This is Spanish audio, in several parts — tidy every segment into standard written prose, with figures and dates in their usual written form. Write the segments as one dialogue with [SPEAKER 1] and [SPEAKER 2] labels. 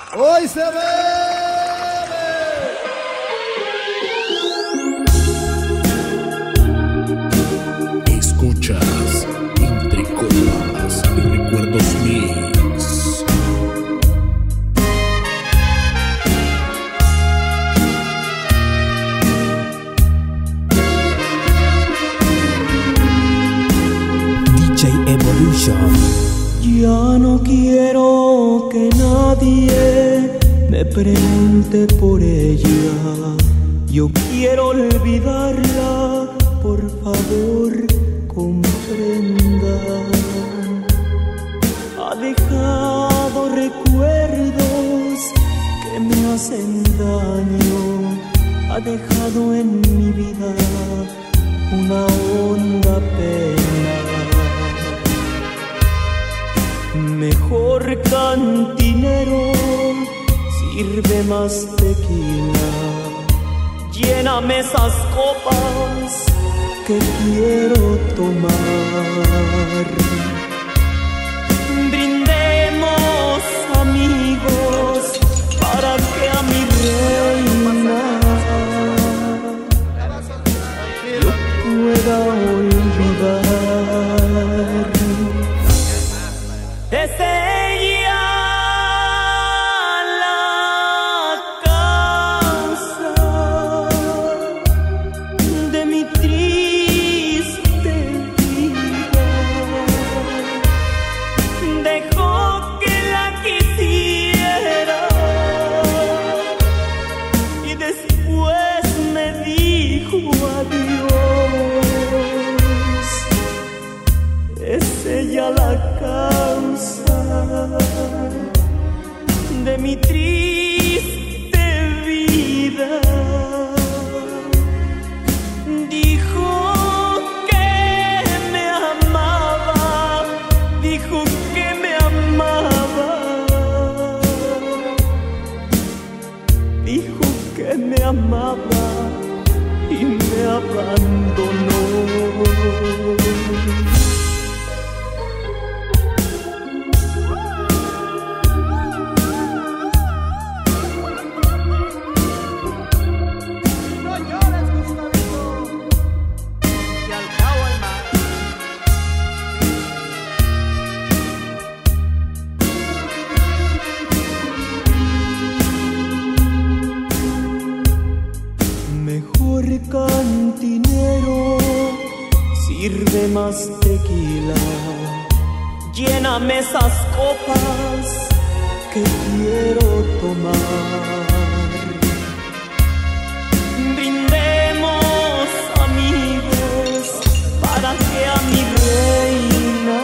[SPEAKER 1] Hoy se ve.
[SPEAKER 2] Escuchas Entre Copas y Recuerdos Mix.
[SPEAKER 3] DJ Evolution.
[SPEAKER 4] Ya no quiero que nadie me pregunte por ella. Yo quiero olvidarla, por favor, comprenda. Ha dejado recuerdos que me hacen daño. Ha dejado en mi vida una honda pena. Mejor cantinero, sirve más tequila. Lléname esas copas que quiero tomar. Brindemos, amigos, para que a mi reina yo pueda olvidar. Es ella la causa de mi triste vida. Dejó que la quisiera y después me dijo adiós. Es ella la causa de mi triste vida. Dijo que me amaba, dijo que me amaba, dijo que me amaba y me abandonó. Cantinero, sirve más tequila. Lléname esas copas que quiero tomar. Brindemos, amigos, para que a mi reina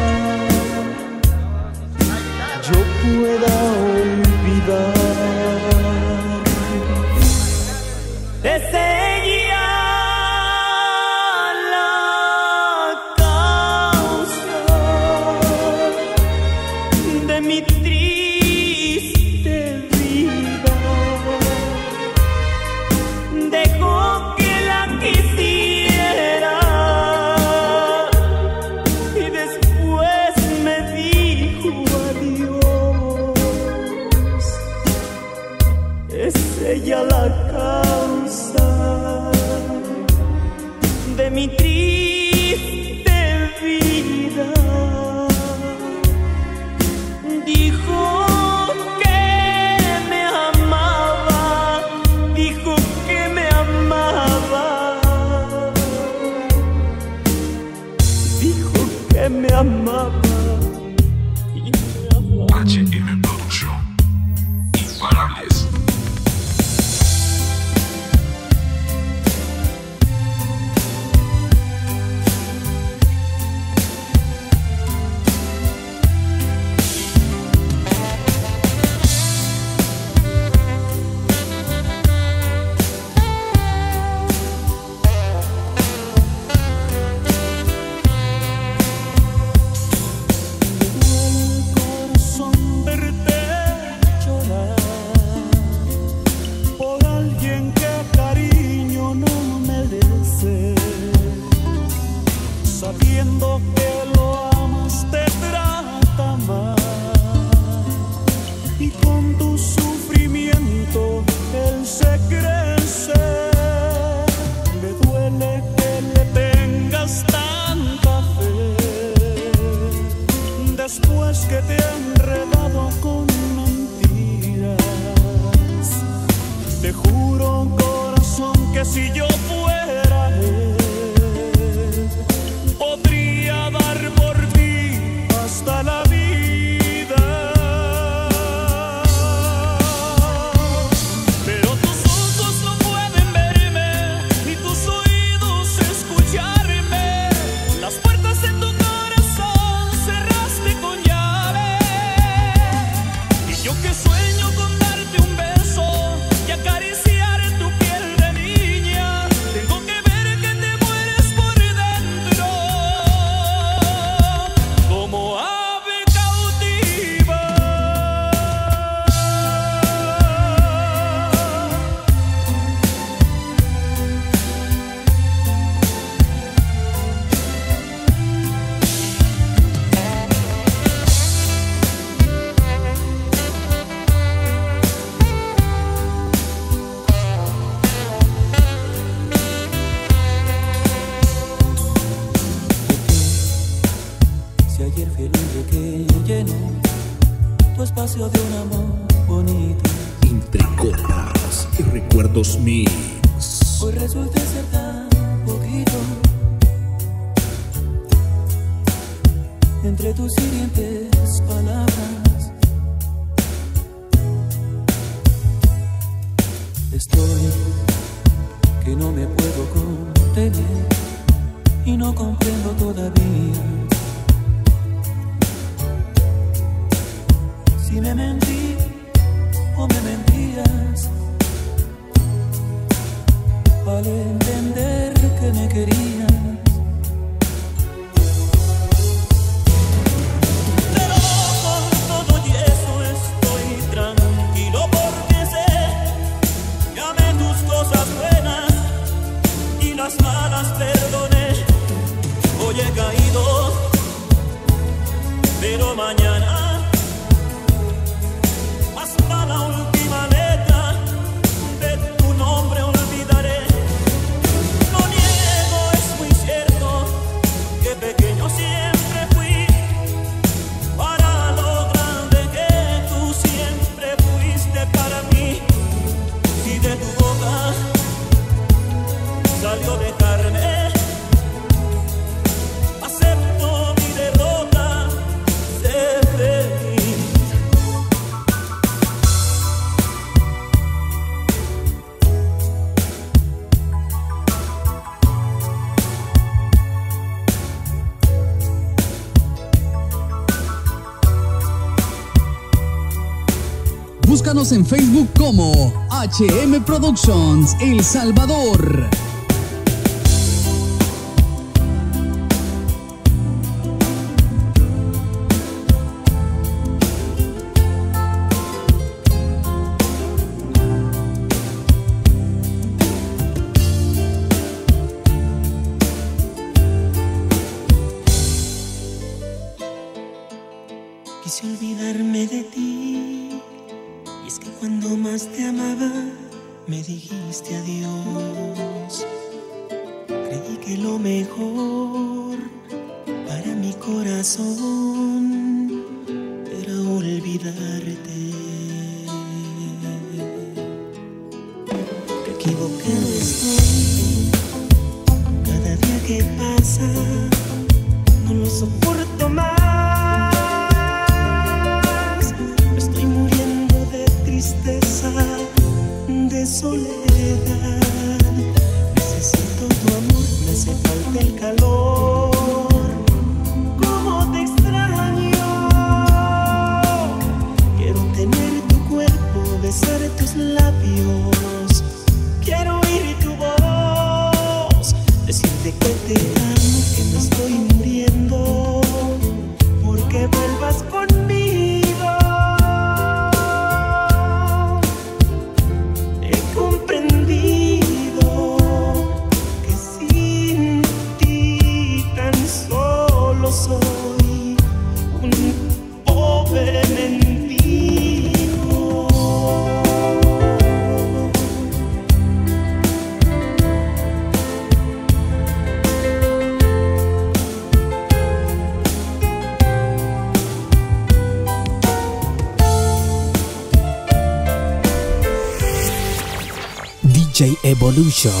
[SPEAKER 4] yo pueda olvidar. Es ella la causa de mi triste vida. Dejó que la quisiera y después me dijo adiós. Es ella la causa de mi triste vida. Dijo que me amaba, dijo que me amaba, dijo que me amaba y me abandonó.
[SPEAKER 2] HM Production. Imparables.
[SPEAKER 4] sabiendo que lo amas te trata mal y con tus que si yo fuera él, podría dar por ti hasta la vida. Pero tus ojos no pueden verme, ni tus oídos escucharme. Las puertas de tu corazón cerraste con llave. Y yo que sueño con darte un beso y acariciar tu piel de niña, tengo que ver que te mueres por dentro como ave cautiva.
[SPEAKER 1] Si ayer fui el hombre que llenó tu espacio de un amor bonito,
[SPEAKER 2] Entre copas y recuerdos mix.
[SPEAKER 1] hoy resulta ser tan poquito. Entre tus hirientes palabras estoy que no me puedo contener y no comprendo todavía si me mentí o me mentías al entender que me querías. Pero con todo y eso estoy tranquilo porque sé que amé tus cosas buenas y las malas perdoné. Hoy he caído, pero mañana hasta la última letra de tu nombre olvidaré. No niego, es muy cierto que pequeño siempre fui para lo grande que tú siempre fuiste para mí. Si de tu boca salió de carne, acepto mi derrota, sé feliz.
[SPEAKER 3] Búscanos en Facebook como HM Productions El Salvador.
[SPEAKER 5] Quise olvidarme de ti, y es que cuando más te amaba, me dijiste adiós. Creí que lo mejor para mi corazón era olvidarte. Qué equivocado estoy, cada día que pasa no lo soporto más. De soledad, necesito tu amor, me hace falta el calor. Cómo te extraño, quiero tener tu cuerpo, besar tus labios, quiero oír tu voz, decirte que te amo, que me estoy muriendo, porque vuelvas conmigo. Comprendí
[SPEAKER 6] DJ Evolution.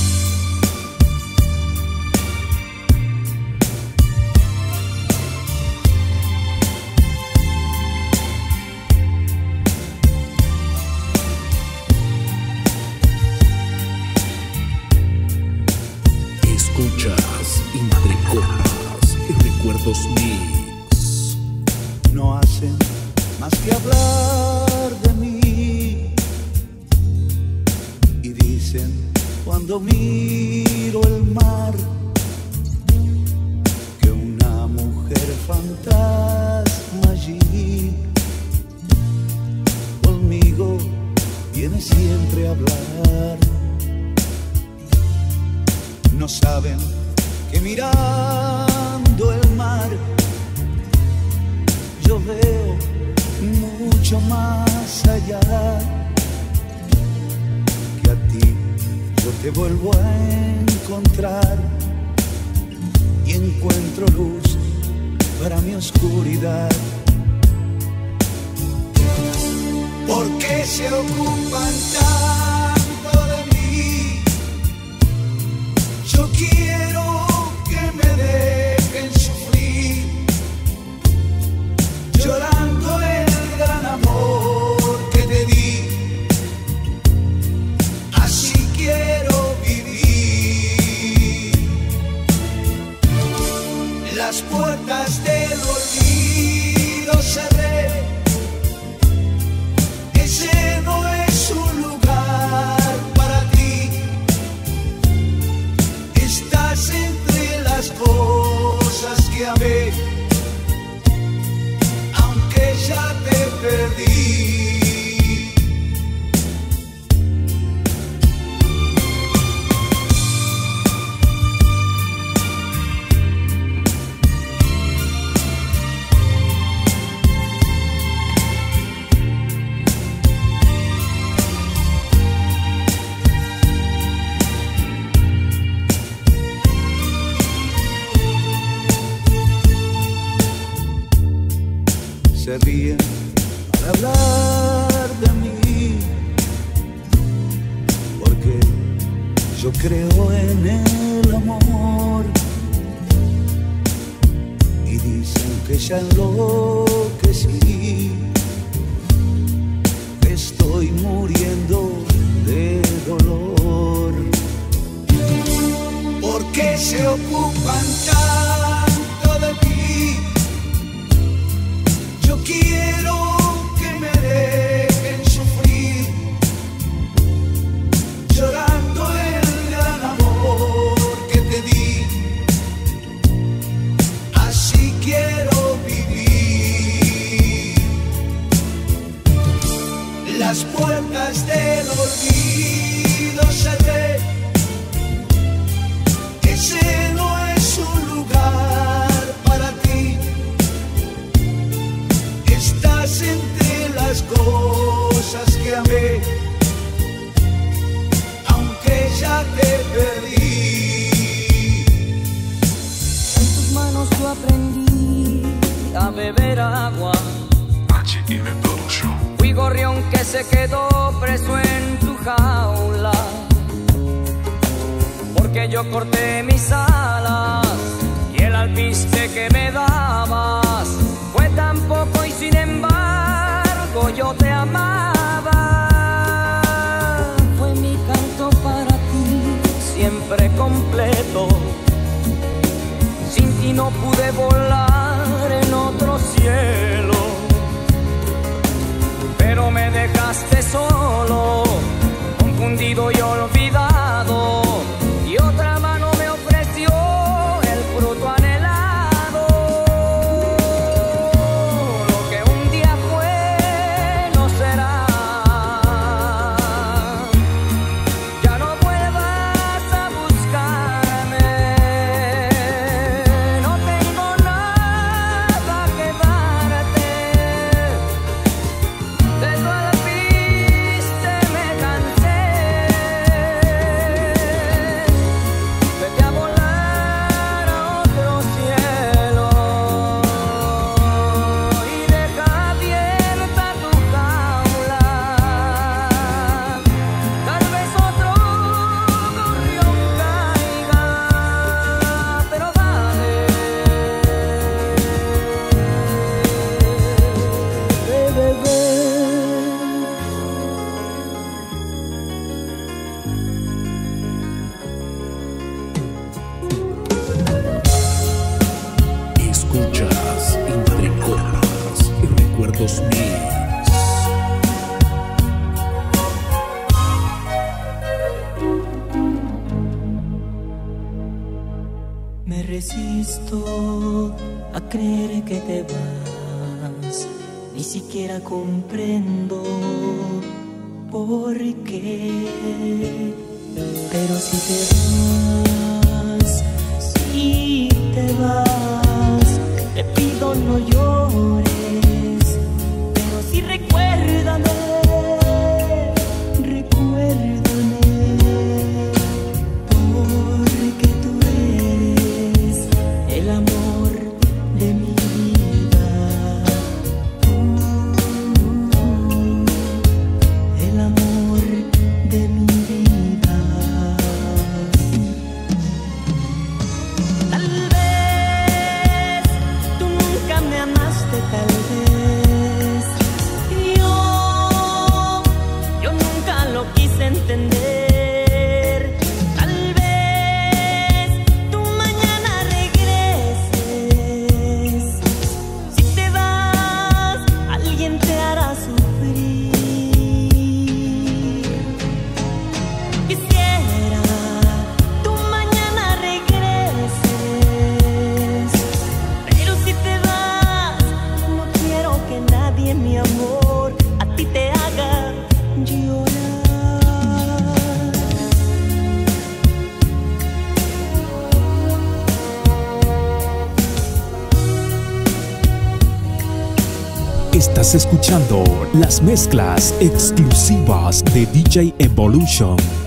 [SPEAKER 2] Escuchas entre copas y recuerdos mix.
[SPEAKER 7] No hacen más que hablar de mí y dicen cuando miro el mar que una mujer fantasma allí conmigo viene siempre a hablar. No saben que mirando el mar yo veo mucho más allá, que a ti yo te vuelvo a encontrar y encuentro luz para mi oscuridad. ¿Por qué se ocupan tanto de mí? Yo quiero que me dejen sufrir, llorando el gran amor que te di. Así quiero vivir. Las puertas del olvido cerré. Ese no es un lugar para ti. Estás entre las cosas que amé, aunque ya te perdí. Se ríen al hablar de mí, porque yo creo en el amor, y dicen que ya enloquecí, que estoy muriendo de dolor. ¿Por qué se ocupan tanto de mí? Yo quiero que me dejen sufrir, llorando el gran amor que te di. Así quiero vivir. Las puertas del olvido cerré. Ese no es un lugar para ti. Estás entre las cosas que amé, aunque ya te perdí.
[SPEAKER 4] En tus manos yo aprendí a beber agua.
[SPEAKER 2] H.M. Production.
[SPEAKER 4] Fui gorrión que se quedó preso en tu jaula, porque yo corté mis alas y el alpiste que me dabas fue tan poco y sin embargo yo te amaba. Fue mi canto para ti, siempre completo. Sin ti no pude volar en otro cielo, pero me dejaste solo, confundido y olvidado, y otra mano me ofreció el fruto anhelado. Lo que un día fue no será. Ya no vuelvas a buscarme. No tengo nada que darte. De tu alpiste me cansé.
[SPEAKER 5] creer que te vas, ni siquiera comprendo por qué. Pero si te vas, te pido no llores, pero sí recuérdame, porque tú eres el amor de mi vida, el amor de mi vida. Tal vez tú nunca me amaste, tal vez yo nunca lo quise entender. Tal vez tú mañana regreses. Si te vas, alguien te hará sufrir. Quisiera tú mañana regreses, pero si te vas, no quiero que nadie, mi amor, a ti te haga llorar.
[SPEAKER 2] Estás escuchando las mezclas exclusivas de DJ Evolution.